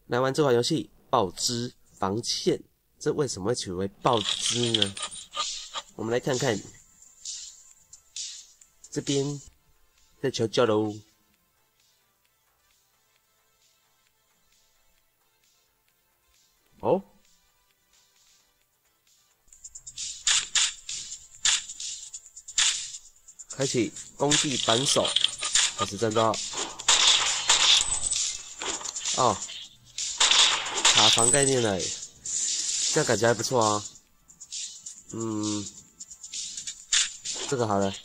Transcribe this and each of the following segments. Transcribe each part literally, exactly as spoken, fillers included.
来玩这款游戏《爆汁防线》，这为什么会取为爆汁呢？我们来看看，这边在求救喽。哦，开启工地扳手，开始战斗。哦，塔防概念了，这样感觉还不错啊。嗯，这个好了，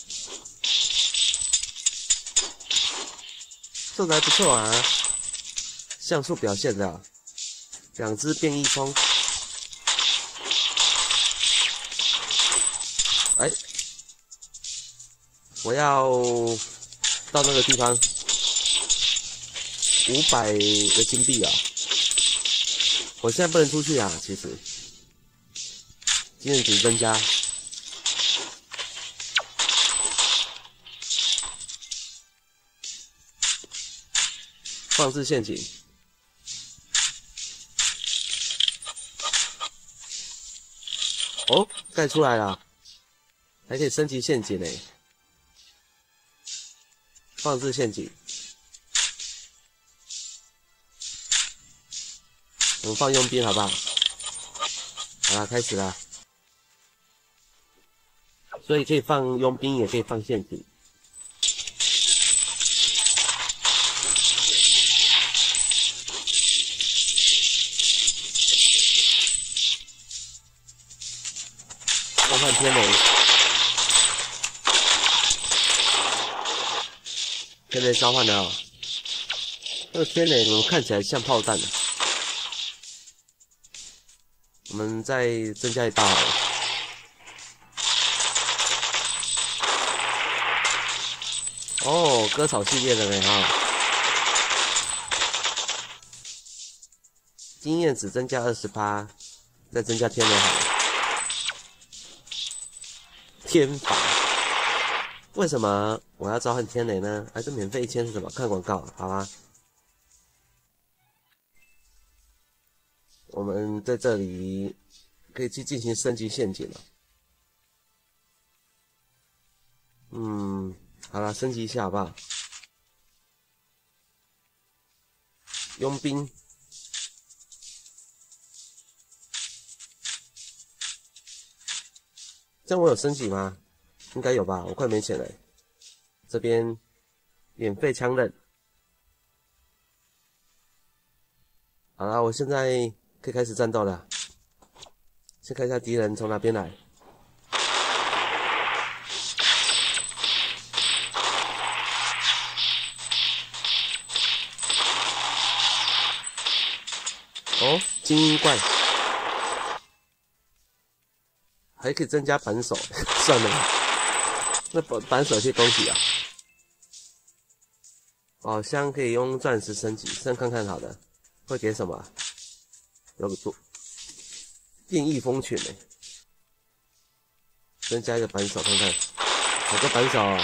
做的还不错啊。像素表现的，两只变异风。哎，我要到那个地方。五百的金币啊！我现在不能出去啊，其实经验值增加，放置陷阱。哦，盖出来了，还可以升级陷阱呢。放置陷阱。我们放佣兵好不好？好啦，开始啦。所以可以放佣兵，也可以放陷阱。召唤天雷，天雷召唤了哦。这个天雷怎么看起来像炮弹呢？我们再增加一把好了。哦，割草系列的呢哈。经验值增加 百分之二十八， 再增加天雷好了。天法，为什么我要召唤天雷呢？还是免费一千是什么？看广告，好吧。我们在这里可以去进行升级陷阱了。嗯，好了，升级一下好不好？佣兵，这样我有升级吗？应该有吧，我快没钱了。这边免费枪刃。好了，我现在可以开始战斗了。先看一下敌人从哪边来。哦，精英怪，还可以增加扳手，算了吧。那扳扳手可以攻击啊。宝箱可以用钻石升级，先看看好的，会给什么、啊？有个多变异风犬呢，增加一个扳手看看，好个扳手啊！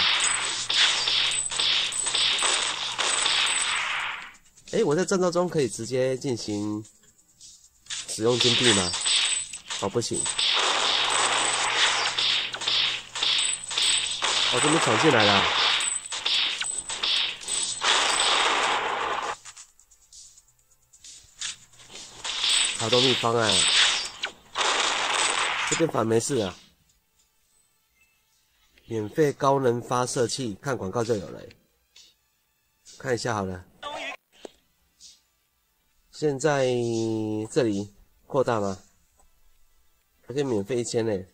哎、欸，我在战斗中可以直接进行使用金币吗？哦，不行。哦，这边闯进来了。好多秘方啊！这边反没事啊。免费高能发射器，看广告就有了、欸。看一下好了。现在这里扩大吗？还可以免费一千呢。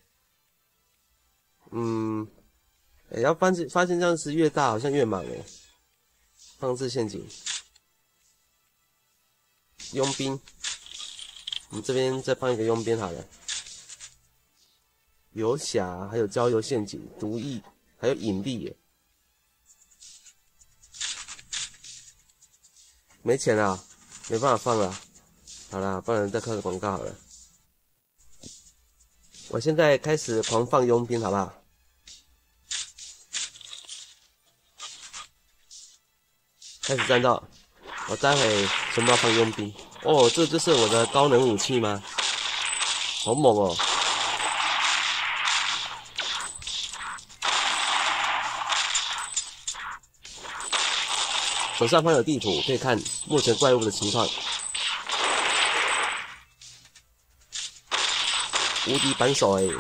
嗯，哎、欸，要发现发现这样子越大，好像越忙哎。放置陷阱，佣兵。我们这边再放一个佣兵好了，游侠，还有郊游陷阱、毒液，还有引力耶。没钱了，没办法放了。好啦，不然再看个广告好了。我现在开始狂放佣兵，好不好？开始战斗，我待会全部要放佣兵。 哦，这就是我的高能武器吗？好猛哦！左上方有地图，可以看目前怪物的情况。无敌扳手哎、欸！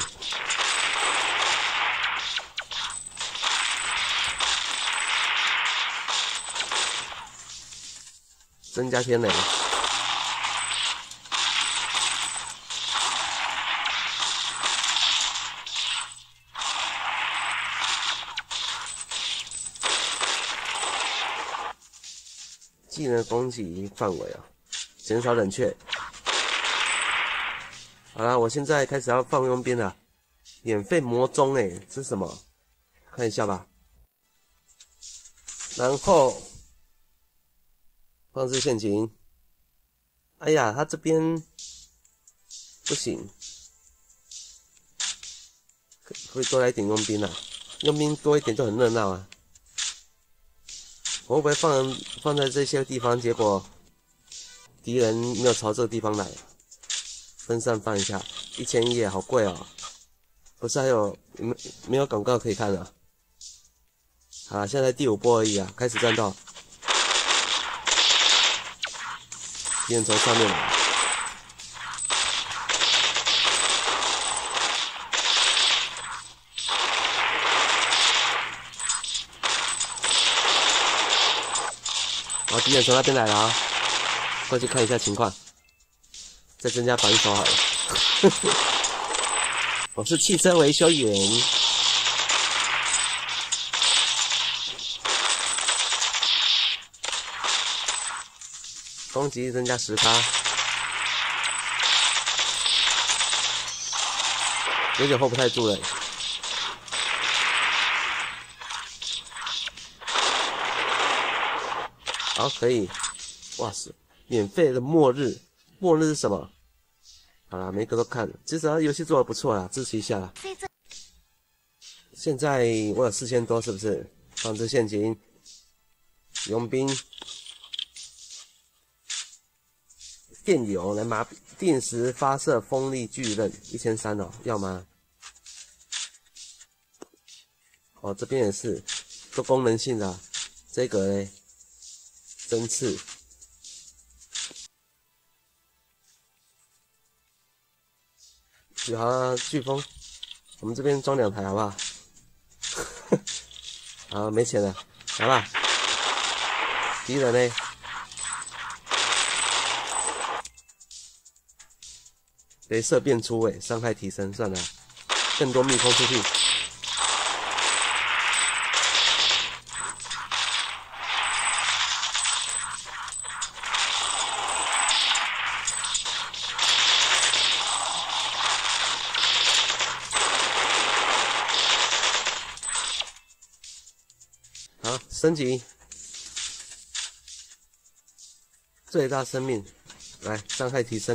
增加天雷。技能攻击范围啊，减少冷却。好啦，我现在开始要放佣兵了。免费魔钟哎，这是什么？看一下吧。然后放置陷阱。哎呀，他这边不行，可可以多来一点佣兵啊，佣兵多一点就很热闹啊。我会不会放放在这些地方，结果敌人没有朝这个地方来？分散放一下，一千一好贵哦。不是还有没没有广告可以看了？好，现在第五波而已啊，开始战斗。敌人从上面来。好，敌人从那边来了啊，过去看一下情况，再增加扳手好了。我是汽车维修员。攻击力增加 百分之十， 有点 hold 不太住了。好，可以。哇塞，免费的末日，末日是什么？好啦，每个都看了，至少游戏做的不错啦，支持一下啦。现在我有四千多，是不是？放置陷阱，佣兵。电流来麻痹，定时发射锋利巨刃，一千三哦，要吗？哦，这边也是做功能性的、啊，这个嘞，针刺，宇航飓风，我们这边装两台好不好？好，没钱了，来吧，敌人呢？镭射变粗诶，伤害提升，算了，更多蜜蜂出去。好，升级，最大生命，来，伤害提升。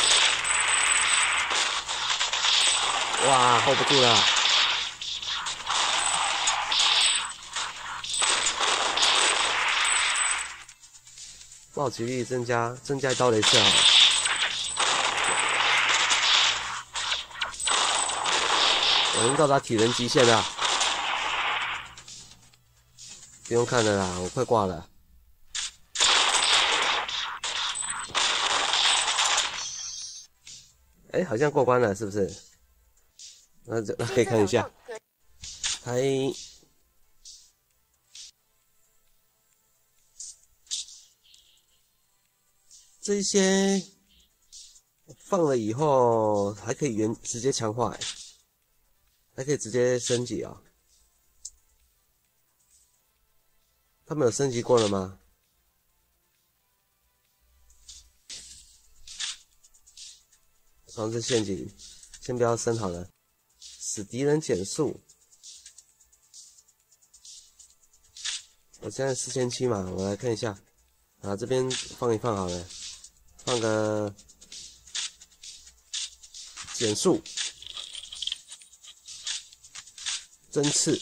哇 ，hold 不住了！暴击力增加，增加一刀雷射好了。我已经到达体能极限了，不用看了啦，我快挂了。哎、欸，好像过关了，是不是？那这那可以看一下，还这些放了以后还可以原直接强化，还可以直接升级啊、哦！他们有升级过了吗？防止陷阱，先不要升好了。使敌人减速。我现在四千七嘛，我来看一下，啊，这边放一放好了，放个减速、针刺、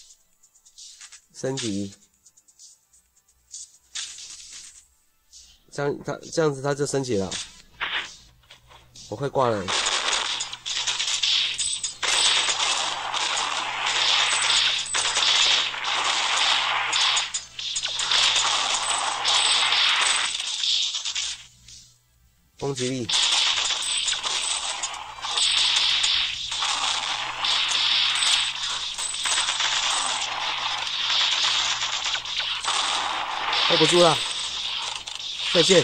升级， 这样他这样子他就升级了，我快挂了。攻击力。hold 不住了，再见。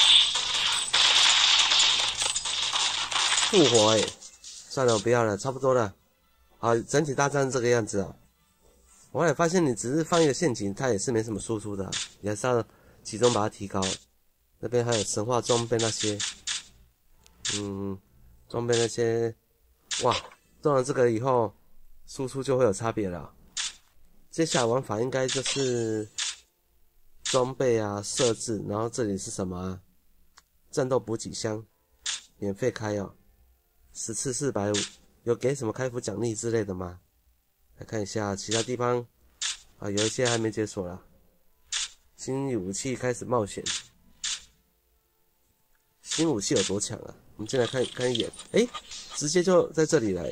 复活哎、欸，算了，我不要了，差不多了。好，整体大战这个样子啊。我后来发现，你只是放一个陷阱，它也是没什么输出的、啊，你还是要集中把它提高。那边还有神话装备那些，嗯，装备那些，哇，做完这个以后，输出就会有差别了。接下来玩法应该就是装备啊设置，然后这里是什么、啊？战斗补给箱，免费开哦，十次四百五，有给什么开服奖励之类的吗？来看一下其他地方啊，有一些还没解锁啦。新武器开始冒险。新武器有多强啊？我们进来看看一眼，哎、欸，直接就在这里来。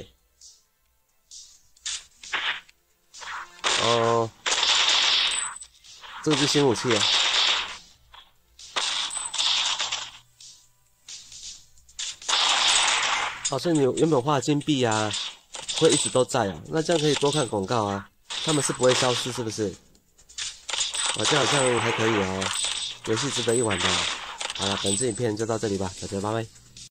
哦，这个是新武器啊。哦，所以你原本画的金币啊，会一直都在啊。那这样可以多看广告啊，他们是不会消失，是不是？哦，这好像还可以哦，游戏值得一玩的。好了，本支影片就到这里吧，大家拜拜。